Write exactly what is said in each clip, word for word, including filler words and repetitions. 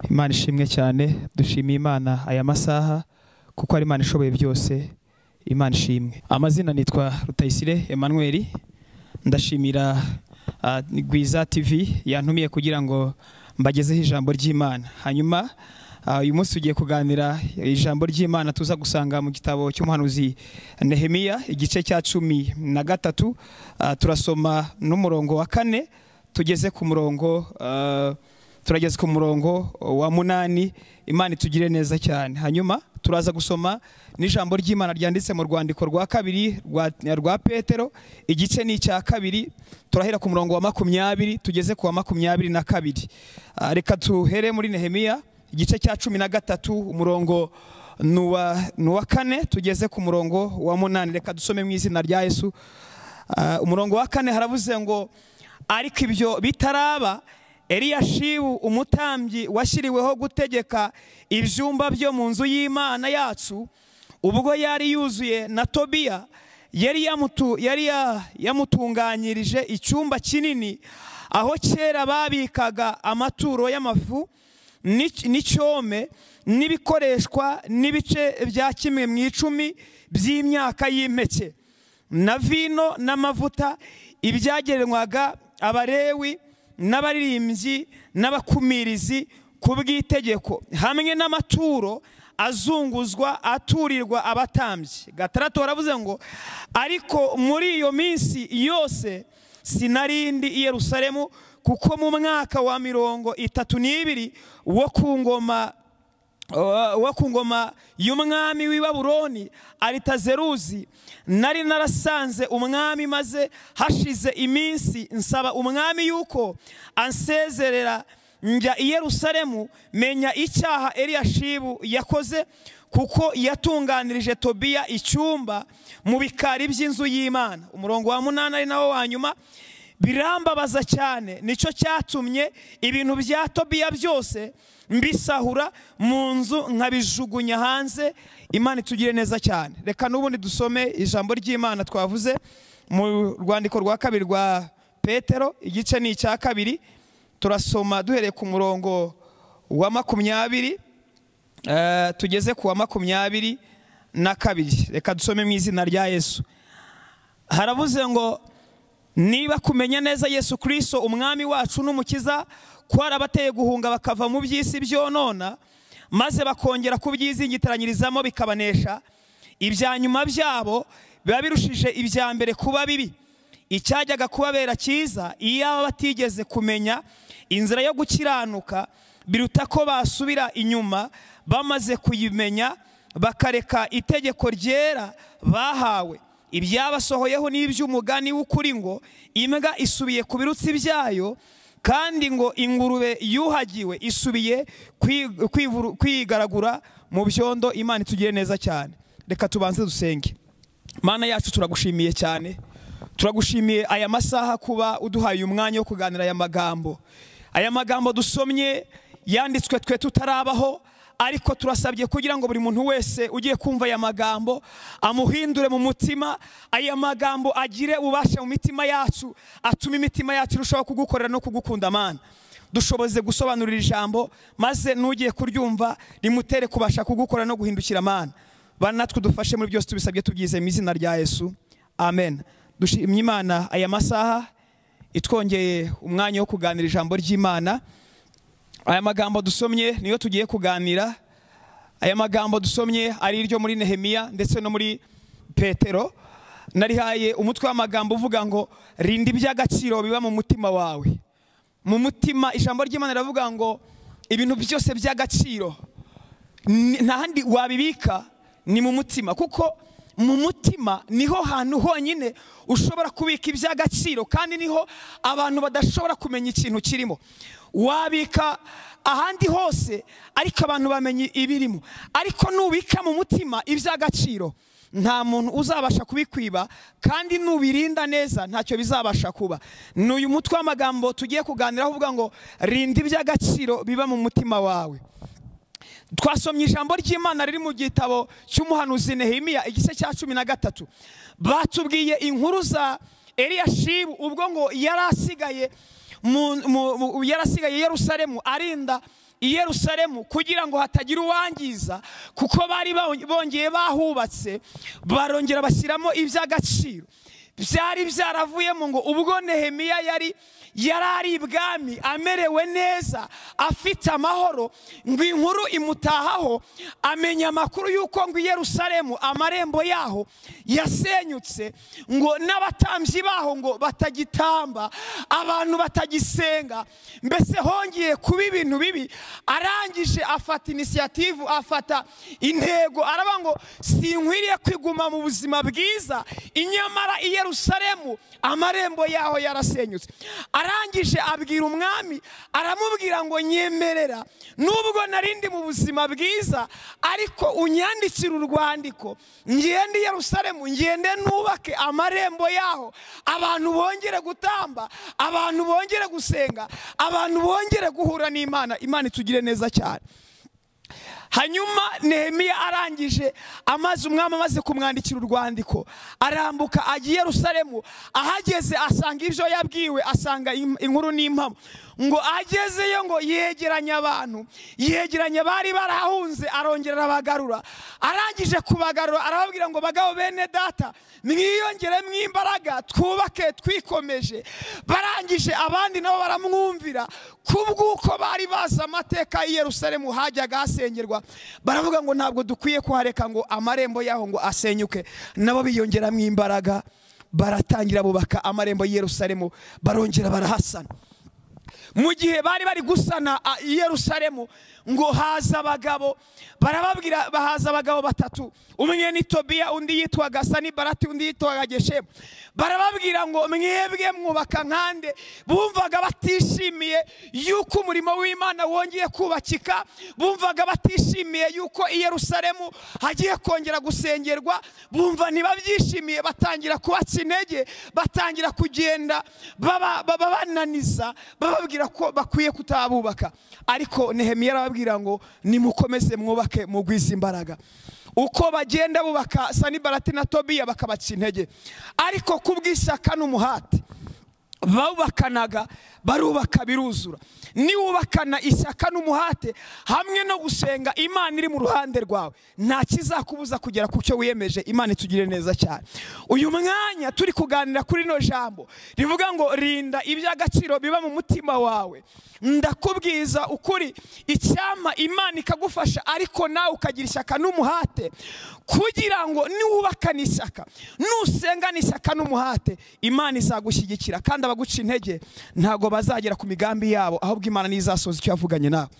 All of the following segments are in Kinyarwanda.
Imana ishimwe cyane, dushimiye Imana aya masaha kuko ari Imana ishoboye byose. Imana ishimwe. Amazina nitwa Rutayisire Emmanuel. Ndashimira uh, Gwiza T V yantumiye kugira ngo mbagezeho ijambo ry'Imana. Hanyuma uyu uh, munsi ugiye kuganira ijambo ry'Imana tuza gusanga mu gitabo cy'umuhanuzi Nehemiya igice cya cumi na gatatu. Uh, turasoma n'umurongo wa kane tugeze ku murongo uh, turageze ku murongo wa munani. Imana itugire neza cyane. Hanyuma turaza gusoma n'ijambo ry'Imana ryanditse mu rwandiko rwa kabiri rwa, rwa Petero igice ni cya kabiri. Turahera ku murongo wa makumyabiri tugeze ku wa makumyabiri na kabiri. Uh, reka tuhere muri Nehemiya igice cya cumi na gatatu umurongo nuwa nuwa kane tugeze ku murongo wa munani. Reka dusome mu izina rya Yesu. Uh, umurongo wa kane haravuze ngo ariko ibyo bitaraba Eliyashibu umutambyi washyiriweho gutegeka ibyumba byo mu nzu y'Imana yacu, ubwo yari yuzuye na Tobiya yari yamutu yari yamutunganyirije icyumba kinini aho kera babikaga amaturo y'amafu n'icyome n'ibikoreshwa n'ibice bya kimwe mu icumi by'imyaka y'impeke na vino n'amavuta ibyagerenwaga Abalewi n'abaririmbyi n'abakumirizi ku bw'itegeko, hamwe n'amaturo azunguzwa aturirwa abatambyi. Gatandatu baravuze ngo ariko muri iyo minsi yose sinarindi i Yerusalemu, kuko mu mwaka wa mirongo itatu n'ibiri wo ku ngoma wo ku ngoma y'umwami w'i Babuloni Aritazeruzi nari narasanze umwami, maze hashize iminsi nsaba umwami yuko ansezerera njya i Yerusalemu, menya icyaha Eliyashibu yakoze, kuko yatunganirije Tobiya icyumba mu bikari by'inzu y'Imana. Umurongo wa munani ari nawo wa nyuma. Birambabaza cyane, nicyo cyatumye ibintu bya Tobiya byose mbisahura mu nzu nkabijugunya hanze. Imana itugire neza cyane. Reka n'ubundi dusome ijambo ry'Imana twavuze mu rwandiko rwa kabiri rwa Petero igice ni cya kabiri. Turasoma duhereye ku murongo wa makumyabiri uh, tugeze ku wa makumyabiri na kabiri. Reka dusome mu izina rya Yesu. Haravuze ngo niba kumenya neza Yesu Kristo umwami wacu n'umukiza kwarabateye guhunga bakava mu by'isi byonona, maze bakongera kubyizingitanyirizamo bikabanesha, ibya nyuma byabo biba birushije ibya mbere kuba bibi. Icyajyaga kubabera cyiza iyo batigeze kumenya inzira yo gukiranuka, biruta ko basubira inyuma bamaze kuyimenya bakareka itegeko ryera bahawe. Ibyabasohoyeho n'iby'umugani w'ukuri ngo imbwa isubiye ku birutsi byayo, kandi ngo ingurube yuhagiwe isubiye kwigaragura mu byondo. Imana itugire neza cyane. Reka tubanze dusenge. Mana yacu turagushimiye cyane, turagushimiye aya masaha kuba uduhaye umwanya wo kuganira aya magambo. Aya magambo dusomye yanditswe twe tutarabaho, ariko turasabye kugira ngo buri muntu wese ugiye kumva aya magambo amuhindure mu mutima. Aya magambo agire ubasha mu mitima yacu, atuma imitima yacu irushaho kugukorera no kugukunda. Mana dushoboze gusobanurira ijambo, maze n'ugiye kuryumva rimutere kubasha kugukora no guhindukira. Mana bana natwe dufashe muri byose tubisabye tubyize mu izina rya Yesu, amen. Dushimye Imana aya masaha itwongeye umwanya wo kuganira ijambo ry'Imana. Aya magambo dusomye niyo tugiye kuganira. Aya magambo dusomye ari iryo muri Nehemiya ndetse no muri Petero. Narihaye umutwe w'amagambo uvuga ngo rinda iby'agaciro biba mu mutima wawe. Mu mutima ijambo ry'Imana riravuga ngo ibintu byose by'agaciro nta handi wabibika ni mu mutima, kuko mu mutima niho hantu honyine ushobora kubika iby'agaciro, kandi niho abantu badashobora kumenya ikintu kirimo. Wabika ahandi hose ariko abantu bamenye ibirimo, ariko nubika mu mutima iby'agaciro nta muntu uzabasha kubikwiba, kandi nubirinda neza ntacyo bizabasha kuba. N'uyu mutwe w'amagambo tugiye kuganiraho uvuga ngo rinda iby'agaciro biba mu mutima wawe. Twasomye ijambo ry'Imana riri mu gitabo cy'umuhanuzi Nehemiya igice cya cumi na gatatu. Batubwiye inkuru za Eliyashibu ubwo ngo yarasigaye yarasigaye Yerusalemu arinda i Yerusalemu kugira ngo hatagira uwangiza, kuko bari bongeye bahubatse barongera bashyiramo iby'agaciro byari byaravuyemo. Ngo ubwo Nehemiya yari yarari ibwami amerewe neza afite amahoro, ngo inkuru imutahaho amenya amakuru yuko ngo i Yerusalemu amarembo yaho yasenyutse, ngo n'abatambyi baho ngo batagitamba, abantu batagisenga, mbese hongeye kuba ibintu bibi. Arangije afata initiative, afata intego, araba ngo sinkwiriye kwiguma mu buzima bwiza, inyamara i Yerusalemu amarembo yaho yarasenyutse. Arangije abwira umwami, aramubwira ngo nyemerera nubwo narindi mu buzima bwiza, ariko unyandikira urwandiko ngende i Yerusalemu, ngende nubake amarembo yaho, abantu bongere gutamba, abantu bongere gusenga, abantu bongere guhura n'Imana. Imana itugire neza cyane. Hanyuma Nehemiya arangije amaze umwami amaze kumwandikira urwandiko, arambuka agiye i Yerusalemu. Ahageze asanga ibyo yabwiwe, asanga inkuru n'impamo. Ngo agezeyo ngo yegeranya abantu, yegeranya bari barahunze, arongera abagarura. Arangije kubagarura arababwira ngo bagabo bene data, mwiyongere mwimbaraga twubake twikomeje. Barangije abandi nabo baramwumvira, kubw'uko bari baza amateka i Yerusalemu hajyaga hasengerwa. Baravuga ngo ntabwo dukwiye kuhareka ngo amarembo yaho ngo asenyuke. Nabo biyongera mwimbaraga, baratangira bubaka amarembo i Yerusalemu, barongera barahasana. Mu gihe bari bari gusana i Yerusalemu, ngo haza abagabo, barababwira bahaza abagabo batatu, umwe ni Tobiya, undi yitwaga Sanibalati, undi yitwaga Geshemu. Barababwira ngo mwebwe mwubaka nkande. Bumvaga batishimiye yuko umurimo w'Imana wongeye kubakika, bumvaga batishimiye yuko i Yerusalemu hagiye kongera gusengerwa, bumva ntibabyishimiye, batangira kubaca intege, batangira kugenda baba bananiza, bababwira ko bakwiye kutabubaka. Ariko Nehemiya arababwira ngo nimukomeze mwubake mugwiza imbaraga. Uko bagenda bubaka, Sanibalati na Tobiya bakabaca intege, ariko kubw'ishyaka n'umuhati bubakanaga, barubaka biruzura. Niwubakana ishyaka n'umuhate hamwe no gusenga, Imana iri mu ruhande rwawe, nta kizakubuza kugera ku cyo wiyemeje. Imana itugire neza cyane. Uyu mwanya turi kuganira kuri no jambo rivuga ngo rinda iby'agaciro biba mu mutima wawe. Ndakubwiza ukuri, icyama Imana ikagufasha, ariko nawe ukagira ishyaka n'umuhate, kugira ngo niwubakana ishyaka, nusengana ishyaka n'umuhate, Imana izagushyigikira, kandi abaguca intege ntago bazagera ku migambi yabo, ahubwo Imana nizasoza icyo yavuganye nawe.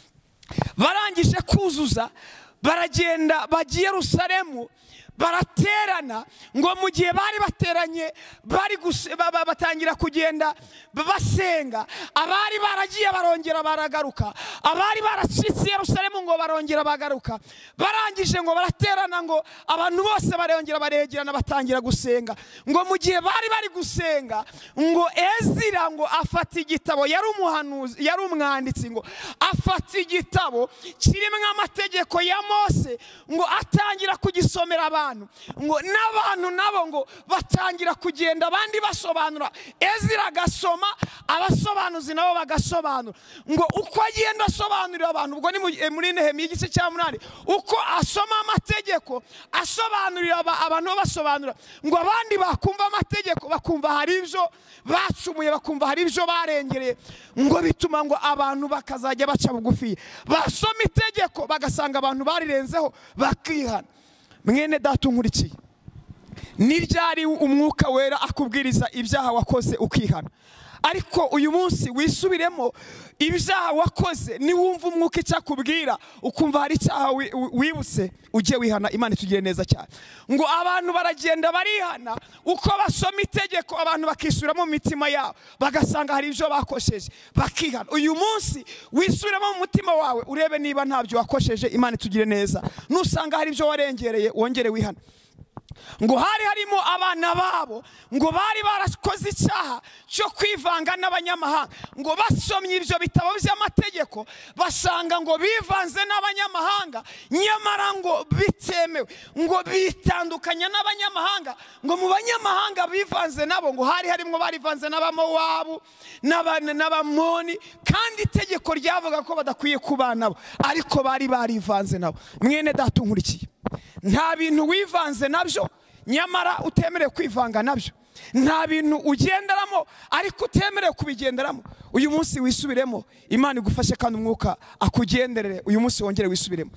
Barangije kuzuza, baragenda bagiye i Yerusalemu, baraterana. Ngo mu gihe bari bateranye, bari batangira kugenda basenga, abari baragiye barongera baragaruka, abari baracitse i Yerusalemu ngo barongera bagaruka. Barangije ngo baraterana, ngo abantu bose barongera baregerana, batangira gusenga. Ngo mu gihe bari bari gusenga, ngo Ezira ngo afata igitabo, yari umuhanuzi, yari umwanditsi, ngo afata igitabo kirimo amategeko ya Mose, ngo atangira kugisomera abantu. Ngo n'abantu nabo ngo batangira kugenda, abandi basobanura, Ezira agasoma, abasobanuzi nabo bagasobanura. Ngo uko agenda asobanurira abantu, ubwo ni muri Nehemiya igice cya munani, uko asoma amategeko asobanurira abantu basobanura, ngo abandi bakumva amategeko, bakumva hari ibyo bacumuye, bakumva hari ibyo barengereye. Ngo bituma ngo abantu bakazajya baca bugufi, basoma itegeko bagasanga abantu barirenzeho, bakihana. Mwene data unkurikiye, ni ryari umwuka wera akubwiriza ibyaha wakoze ukihana? Ariko uyu munsi wisubiremo ibyaha wakoze, niwumva umwuka icyakubwira ukumva hari icyaha wibutse, ujye wihana. Imana itugire neza cyane. Ngo abantu baragenda barihana, uko basoma itegeko abantu bakisubiramo mu mitima yabo, bagasanga hari ibyo bakosheje, bakihana. Uyu munsi wisubiremo mu mutima wawe, urebe niba ntabyo wakosheje. Imana itugire neza. Nusanga hari ibyo warengereye, wongere wihana. ngo hari harimo abana babo ngo bari barakoze icyaha cyo kwivanga n'abanyamahanga. Ngo basomye ibyo bitabo by'amategeko basanga ngo bivanze n'abanyamahanga, nyamara ngo bitemewe, ngo bitandukanya n'abanyamahanga. Ngo mu banyamahanga bivanze nabo ngo hari harimo barivanze n'abamowabu n'abamoni, kandi itegeko ryavuga ko badakwiye kubana nabo, ariko bari barivanze nabo. Mwene data unkurikiye, nta bintu wivanze nabyo nyamara utemerewe kwivanga nabyo. Nta bintu ugenderamo ariko utemerewe kubigenderamo. Uyu munsi wisubiremo, Imana igufashe kandi umwuka akugenderere. Uyu munsi wongere wisubiremo.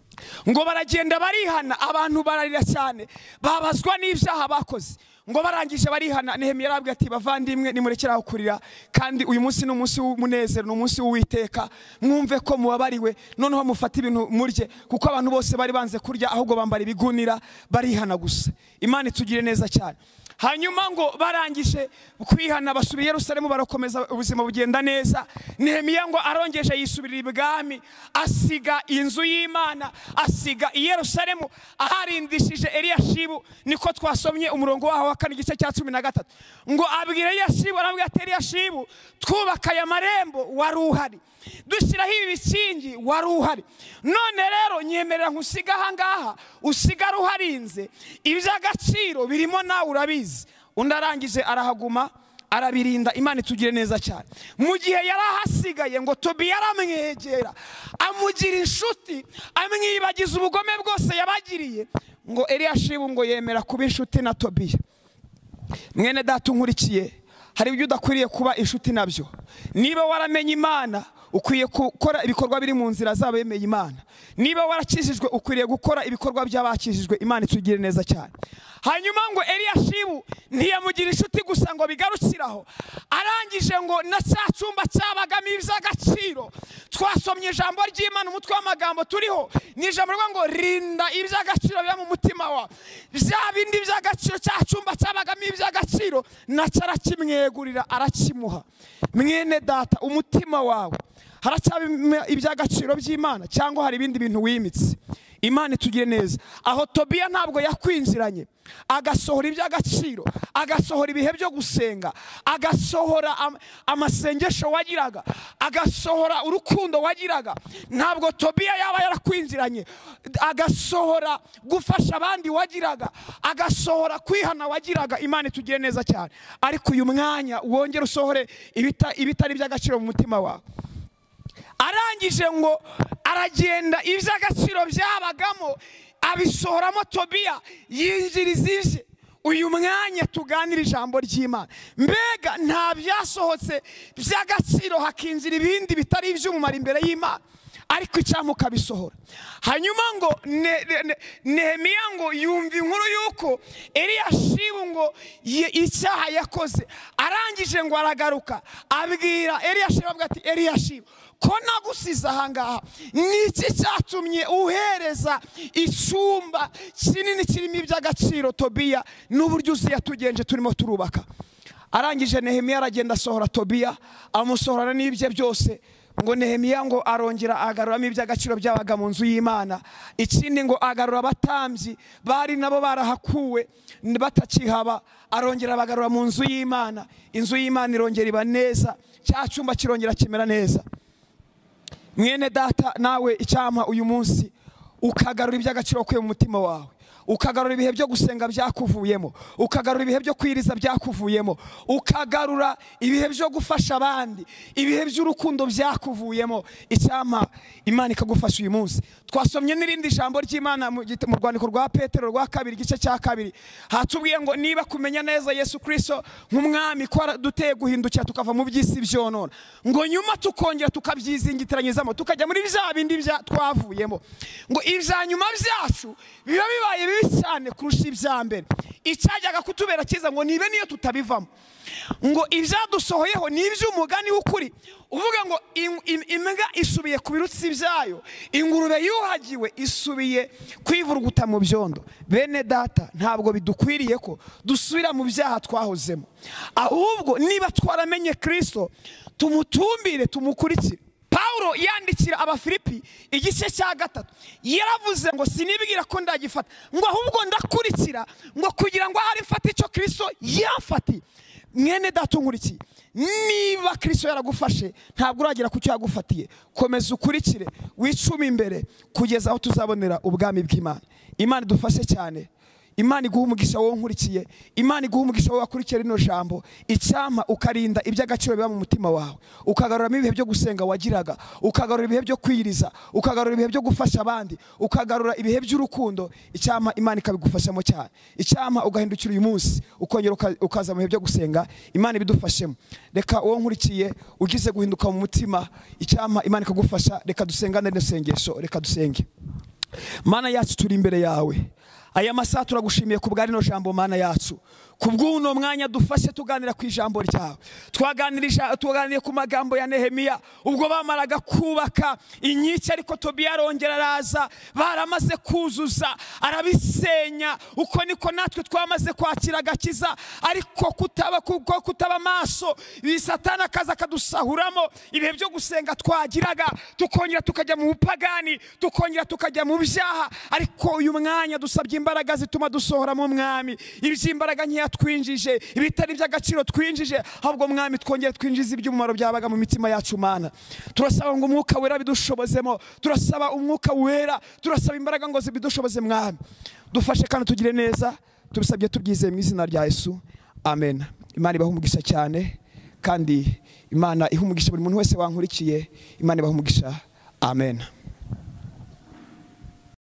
Ngo baragenda barihana, abantu bararira cyane, babazwa n'ibyaha bakoze. Ngo barangije barihana, Nehemiya yarabwiye ati bavandimwe nimurekeraho kurira, kandi uyu munsi ni umunsi w'umunezero, ni umunsi w'Uwiteka, mwumve ko mubabariwe, noneho mufata ibintu murye, kuko abantu bose bari banze kurya ahubwo bambara ibigunira barihana gusa. Imana itugire neza cyane. Hanyuma ngo barangije kwihana basubira i Yerusalemu, barakomeza ubuzima bugenda neza. Nehemiya ngo arongeje yisubirira ibwami, asiga inzu y'Imana, asiga i Yerusalemu aharindishije Eliyashibu. Niko twasomye umurongo waho wa kane igice cya cumi na gatatu. Ngo abwira Eliyashibu, arambwira ati Eliyashibu, twubaka aya marembo wari uhari, dushyiraho ibi bikingi wari uhari, none rero nyemerera nkusiga aha ngaha usigara uharinze, iby'agaciro birimo nawe urabizi. Undi arangije arahaguma arabirinda. Imana itugire neza cyane. Mu gihe yari ahasigaye ngo Tobiya aramwegera amugira inshuti, amwibagiza ubugome bwose yabagiriye. Ngo Eliyashibu ngo yemera kuba inshuti na Tobiya. Mwene data unkurikiye, hari ibyo udakwiriye kuba inshuti nabyo. Niba waramenye Imana ukwiye gukora ibikorwa biri mu nzira zabo yemeye Imana. Niba warakijijwe ukwiriye gukora ibikorwa by'abakijijwe. Imana itugire neza cyane. Hanyuma ngo Eliyashibu ntiyamugira inshuti gusa ngo bigarukiraho, arangije ngo na cya cyumba cyabagamo iby'agaciro. Twasomye ijambo ry'Imana, umutwe w'amagambo turiho ni ijambo rivuga ngo rinda iby'agaciro biba mu mutima wawe. Bya bindi by'agaciro, cya cyumba cyabagamo iby'agaciro nacyo arakimwegurira, arakimuha. Mwene data, umutima wawe haracyaba iby'agaciro by'Imana cyangwa hari ibindi bintu wimitse? Imana itugire neza. Aho Tobiya ntabwo yakwinjiranye, agasohora iby'agaciro, agasohora ibihe byo gusenga, agasohora am, amasengesho wagiraga, agasohora urukundo wagiraga. Ntabwo Tobiya yaba yarakwinjiranye, agasohora gufasha abandi wagiraga, agasohora kwihana wagiraga. Imana itugire neza cyane. Ariko uyu mwanya wongera usohore ibita ibitari by'agaciro mu mutima wawe. Arangije ngo aragenda iby'agaciro byabagamo abisohoramo Tobiya, yinjiriza ije. Uyu mwanya tuganira ijambo ry'Imana, mbega nta byasohotse by'agaciro hakinjira ibindi bitari iby'umumaro imbere y'Imana, ariko icyamuka bisohora. Hanyuma ngo Nehemiya ngo yumva inkuru yuko Eliyashibu ngo icyaha yakoze. Arangije ngo aragaruka abwira Eliyashibu, avuga ati Eliyashibu, ko nagusize aha ngaha, niki cyatumye uhereza icyumba kinini kirimo iby'agaciro Tobiya, n'uburyo uzi yatugenje turimo turubaka? Arangije Nehemiya aragenda asohora Tobiya, amusohorana n'ibye byose. Ngo Nehemiya ngo arongera agaruramo iby'agaciro byabaga mu nzu y'Imana. Ikindi ngo agarura abatambyi bari nabo barahakuwe batakihaba, arongera bagarura mu nzu y'Imana. Inzu y'Imana irongera iba neza, cya cyumba kirongera kimera neza. Mwene data, nawe icyampa uyu munsi ukagarura iby'agaciro kwe mu mutima wawe, ukagarura ibihe byo gusenga byakuvuyemo, ukagarura ibihe byo kwiriza byakuvuyemo, ukagarura ibihe byo gufasha abandi, ibihe by'urukundo byakuvuyemo. Icyampa Imana ikagufasha uyu munsi. Twasomye n'irindi jambo ry'Imana mu rwandiko rwa Petero rwa kabiri igice cya kabiri, hatubwiye ngo niba kumenya neza Yesu Kristo nk'umwami ko duteye guhindukira tukava mu by'isi byonona, ngo nyuma tukongera tukabyizingitiranyizamo tukajya muri bya bindi bya twavuyemo, ngo ibya nyuma byacu biba bibaye cyane kurusha ibya mbere. Icyajyaga kutubera cyiza ngo nibe niyo tutabivamo, ngo ibyadusohoyeho ni iby'umugani w'ukuri uvuga ngo imbwa isubiye ku birutsi byayo, ingurube yuhagiwe isubiye kwivuruguta mu byondo. Bene data, ntabwo bidukwiriye ko dusubira mu byaha twahozemo, ahubwo niba twaramenye Kristo tumutumbire tumukurikire. Paulo yandikira Abafilipi igice cya gatatu yaravuze ngo sinibwira ko ndagifata ngo ahubwo ndakurikira ngo kugira ngo hari mfata icyo Kristo yafati. Mwene datungurikiye, niba Kristo yaragufashe ntabwo uragera ku cyo yagufatiye, komeza ukurikire wicuma imbere kugeza aho tuzabonera ubwami bw'Imana. Imana idufashe cyane. Imana iguha umugisha wowe nkurikiye, Imana iguha umugisha wowe wakurikira rino jambo, icyama ukarinda iby'agaciro biba mu mutima wawe, ukagaruramo ibihe byo gusenga wagiraga, ukagarura ibihe byo kwiriza, ukagarura ibihe byo gufasha abandi, ukagarura ibihe by'urukundo. Icyama Imana ikabigufashamo cyane. Icyama ugahindukira uyu munsi ukongera ukaza mu bihe byo gusenga, Imana ibidufashemo. Reka wowe nkurikiye ugize guhinduka mu mutima, icyama Imana ikagufasha. Reka dusengane n'isengesho, reka dusenge. Mana yacu, turi imbere yawe. Aya masaha turagushimiye ku bwari no jambo Mana yacu, kubw'uno mwanya dufashe tuganira ku ijambo ryawe. Twaganirije tuganiriye ku magambo ya Nehemiya ubwo bamaraga kubaka inkike, ariko Tobiya arongera araza, baramaze kuzuza arabisenya. Uko niko natwe twamaze kwakira agakiza, ariko kutaba kuko kutaba maso Satani akaza akadusahuramo ibihe byo gusenga twagiraga, tukongera tukajya mu bupagani, tukongera tukajya mu byaha. Ariko uyu mwanya dusabye imbaraga zituma dusohora mu mwami, iby'imbaraga nkiya twinjije, ibitari by'agaciro twinjije, ahubwo mwami twongere twinjize iby'umumaro byabaga mu mitima yacu. Mana, turasaba ngo umwuka wera bidushobozemo, turasaba umwuka wera, turasaba imbaraga ngo zibidushoboze. Mwami dufashe kandi tugire neza, tubisabye tubyizeye mu izina rya Yesu, amen. Imana ibahe umugisha cyane, kandi Imana ihe umugisha buri muntu wese wankurikiye. Imana ibahe umugisha, amen.